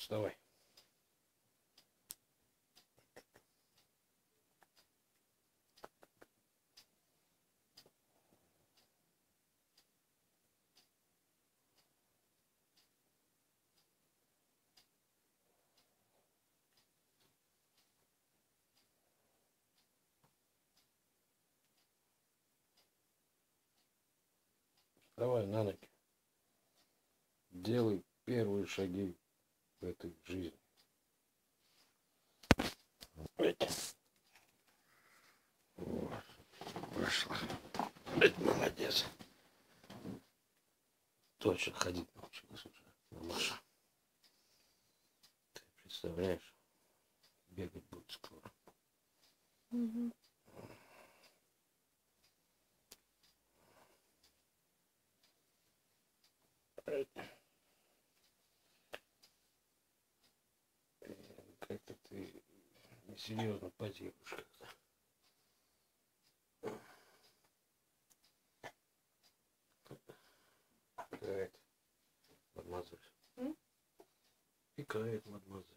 Вставай. Вставай на ноги. Делай первые шаги в этой жизни. Вот. Пошла. Молодец. Точно ходить научилась уже, Маша. Ты представляешь, бегать будет скоро. Угу. Как-то ты несерьезно позируешь как-то. Пикает, мадемуазель. Пикает, мадемуазель.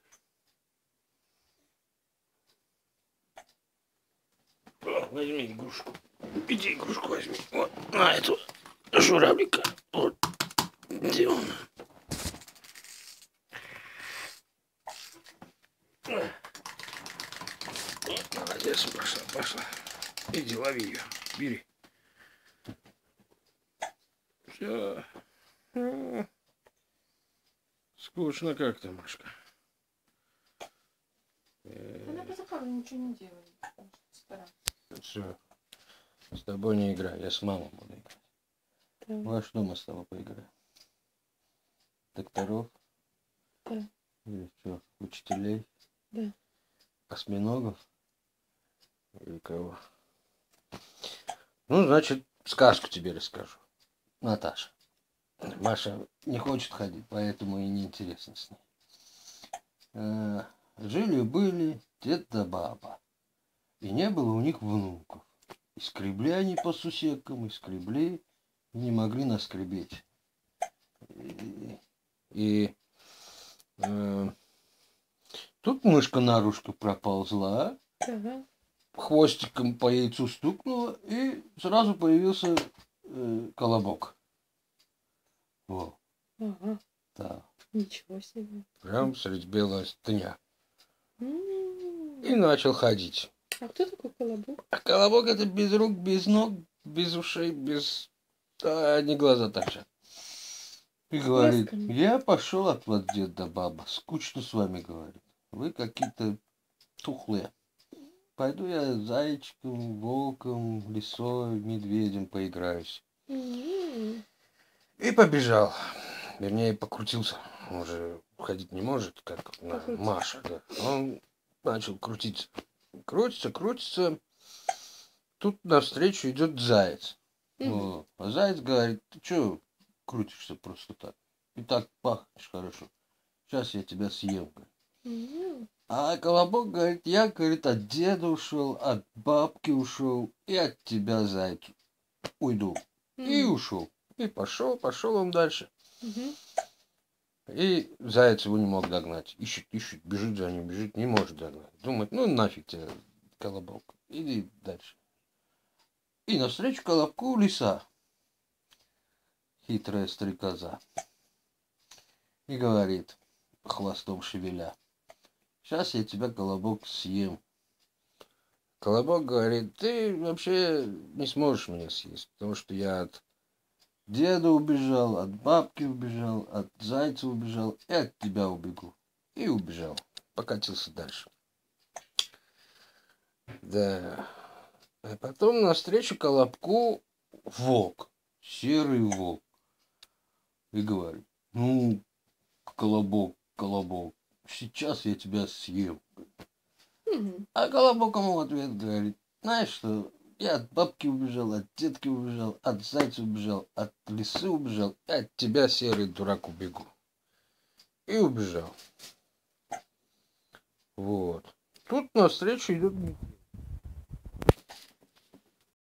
Возьми игрушку. Иди игрушку возьми. Вот, на эту журавлика. Вот, где он? Молодец, пошла. Иди, лови ее. Бери. Все. Скучно как-то, Машка. Она по заказу ничего не делает. Все. С тобой не играю. Я с мамой буду играть. Да. Во что мы с тобой поиграем? Докторов? Да. Или что? Учителей? Да. Осьминогов? Или кого? Ну, значит, сказку тебе расскажу. Наташа. Маша не хочет ходить, поэтому и неинтересно с ней. Жили-были дед да баба. И не было у них внуков. И скребли они по сусекам, и скребли, и не могли наскребеть. И тут мышка наружку проползла, Ага. хвостиком по яйцу стукнула, и сразу появился колобок. Во. Ага. Да. Ничего себе. Прям средь бела дня. И М. начал ходить. А кто такой колобок? А колобок это без рук, без ног, без ушей, без... Да, одни глаза торчат. И говорит, Ласками. я пошел от вас, дед да баба. Скучно с вами, говорит. Вы какие-то тухлые. Пойду я зайчиком, волком, лисой, медведем поиграюсь. М. И побежал. Вернее, покрутился. Он уже ходить не может, как Маша. Да. Он начал крутиться. Крутится. Тут навстречу идет заяц. Мгм. А заяц говорит, ты что крутишься просто так? И так пахнешь хорошо. Сейчас я тебя съем. М. А колобок говорит, я, говорит, от деда ушел, от бабки ушел, и от тебя, заяц, уйду. И М. ушел. И пошел он дальше. Мгм. И заяц его не мог догнать. Ищет, бежит за ним, бежит, не может догнать. Думает, ну нафиг тебя, колобок, иди дальше. И навстречу колобку лиса, хитрая стрекоза. И говорит, хвостом шевеля, сейчас я тебя, колобок, съем. Колобок говорит, ты вообще не сможешь меня съесть, потому что я от деда убежал, от бабки убежал, от зайца убежал и от тебя убегу. И убежал. Покатился дальше. Да. А потом навстречу колобку волк. Серый волк. И говорит, ну, колобок, сейчас я тебя съем. Мгм. А колобок ему в ответ говорит, знаешь что, я от бабки убежал, от детки убежал, от зайца убежал, от лисы убежал, и от тебя, серый дурак, убегу. И убежал. Вот. Тут навстречу идет